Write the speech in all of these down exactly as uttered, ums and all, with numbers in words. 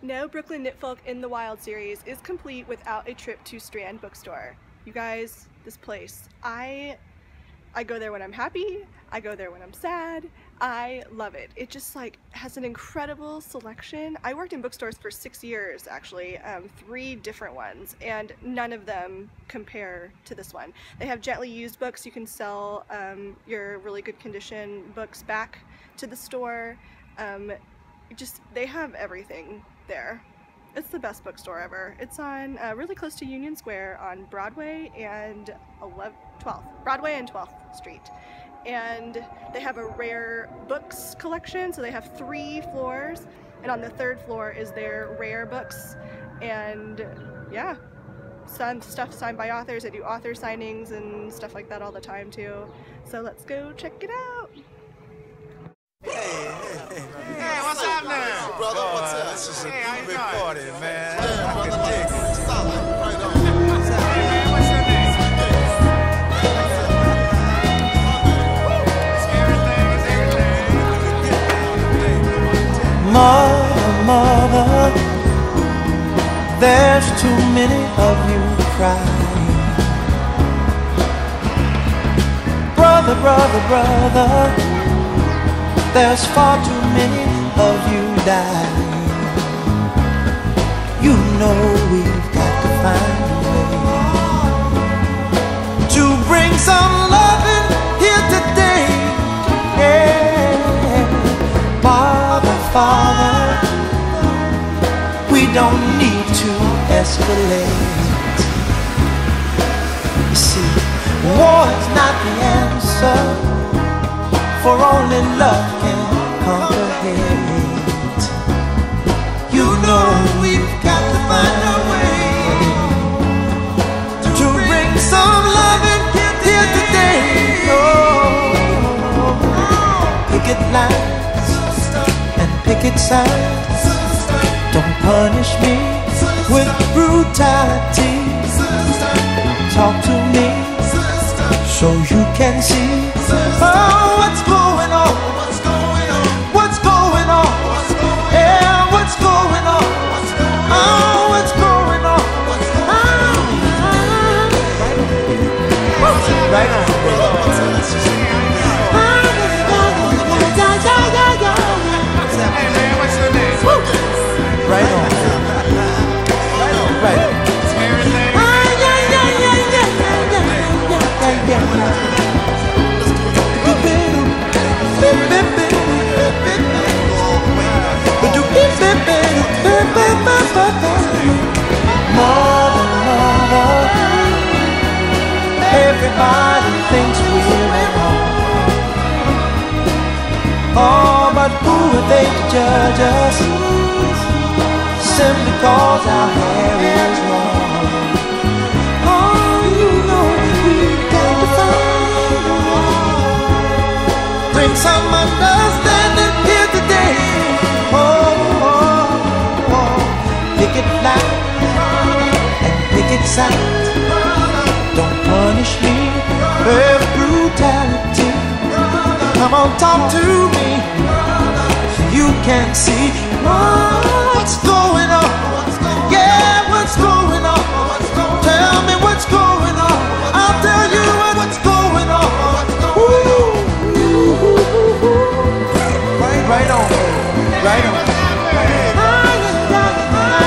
No Brooklyn Knitfolk in the Wild series is complete without a trip to Strand Bookstore. You guys, this place, I I go there when I'm happy, I go there when I'm sad, I love it. It just like has an incredible selection. I worked in bookstores for six years actually, um, three different ones, and none of them compare to this one. They have gently used books. You can sell um, your really good condition books back to the store. Um, just, they have everything there. It's the best bookstore ever. It's on uh, really close to Union Square on Broadway and twelfth. Broadway and twelfth Street. And they have a rare books collection, so they have three floors, and on the third floor is their rare books. And yeah, some stuff signed by authors. They do author signings and stuff like that all the time too. So let's go check it out. Hey, hey, hey. Hey, what's up now? Brother, what's up? This is a hey, big party, man. Yeah, brother, like, it's solid. Right on. Hey, man, what's your name? Mother, mother, there's too many of you crying. Brother, brother, brother, there's far too many of you dying. You know we've got to find a way to bring some loving here today. Yeah. Father, Father, we don't need to escalate. You see, war is not the answer, for only love can conquer hate. You know we've got to find a way to bring some love in here today. Oh, picket lines and picket signs, don't punish me with brutality. Talk to me so you can see. Oh, what's going on? What's going on? What's going on? Yeah, what's going on? Oh, what's going on? Right on. Hey, man, what's your name? Right on. Right on. Right on. Everything. Mother, mother, everybody thinks we're wrong. Oh, but who are they to judge us simply cause our hair is long? Oh, you know we've got to find a way. Bring some understanding here today. Oh, oh, oh. Picket line and picket signs, don't punish me with brutality. Come on, talk to me so you can see what's going on. Yeah, what's going on? Tell me what's going on. I'll tell you what's going on. Right on, right on.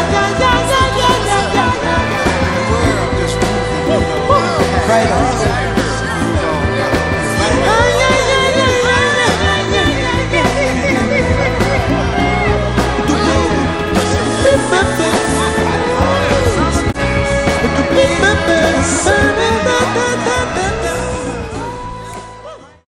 Right on.